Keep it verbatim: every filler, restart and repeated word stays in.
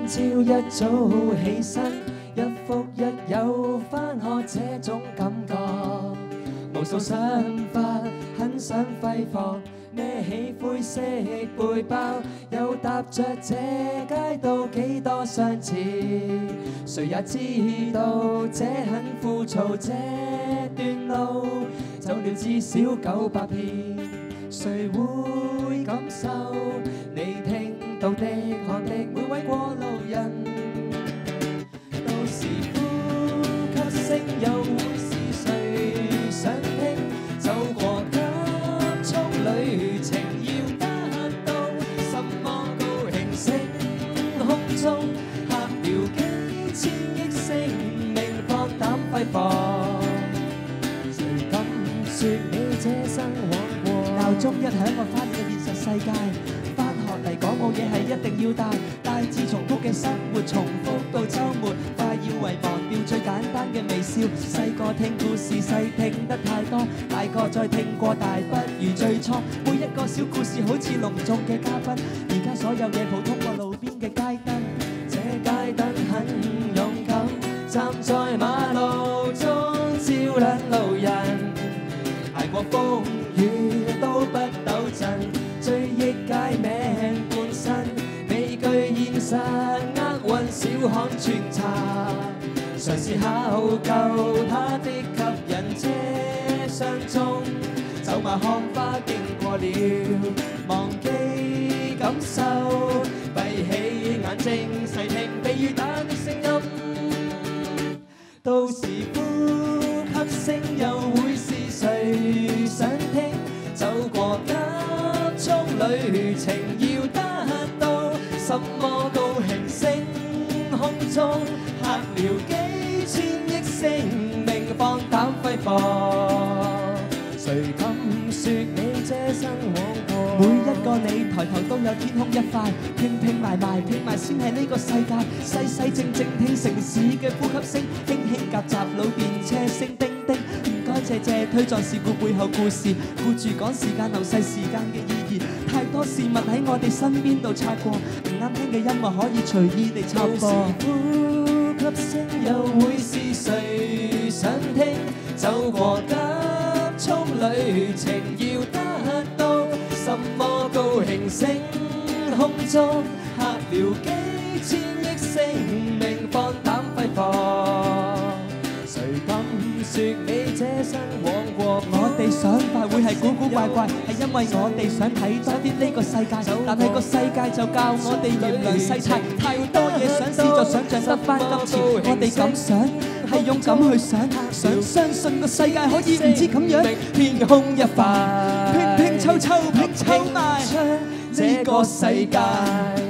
朝一早起身，日復日有返學這種感覺，無數想法很想揮霍，孭起灰色背包，又踏着這街道幾多相似，誰也知道這很枯燥，這段路走了至少九百遍，誰會感受你聽到的看的每位過路人，到時呼吸聲又會是誰想聽？走過急速旅程要達到什麼高興？星空中嚇了幾千億生命，放膽揮霍。誰敢說你這生枉過？鬧鐘一響，我返到現實世界。嚟講冇嘢係一定要帶，大致重複嘅生活重複到週末，快要遺忘掉最簡單嘅微笑。細個聽故事細聽得太多，大個再聽過大不如最初。每一個小故事好似隆重嘅嘉賓，而家所有嘢普通過路邊嘅街燈。這街燈很勇敢，站在馬路中照亮路人，捱過風雨都不抖震。追憶街名半生，未懼現實厄運小巷穿插，嘗試考究它的吸引，車廂中走馬看花經過了，忘記感受，閉起眼睛細聽被雨打的聲音，到時呼吸聲又會是誰想聽？走過速旅程要達到什麼高興？星空中嚇了幾千億生命，放膽揮霍。誰敢說你這生枉過？每一個你抬頭都有天空一塊，拼拼埋埋拼埋先係呢個世界。細細靜靜聽城市嘅呼吸聲，輕輕夾雜路邊車聲叮叮。唔該謝謝推撞事故背後故事，顧住趕時間流逝時間嘅意義。太多事物喺我哋身邊度擦過，唔啱聽嘅音樂可以隨意地插播。呼吸聲又會是誰想聽？走過急速旅程要達到什麼高興？星空中嚇了幾千億生命，放膽揮霍。誰敢說你這生枉過？我哋想法會係古古怪怪，係因為我哋想睇多啲呢個世界，但係個世界就教我哋原諒世態，太多嘢想試就想像得翻今次。我哋咁想係勇敢去想，想相信個世界可以唔知咁樣，天空一塊，拼拼湊湊拼湊埋這個世界。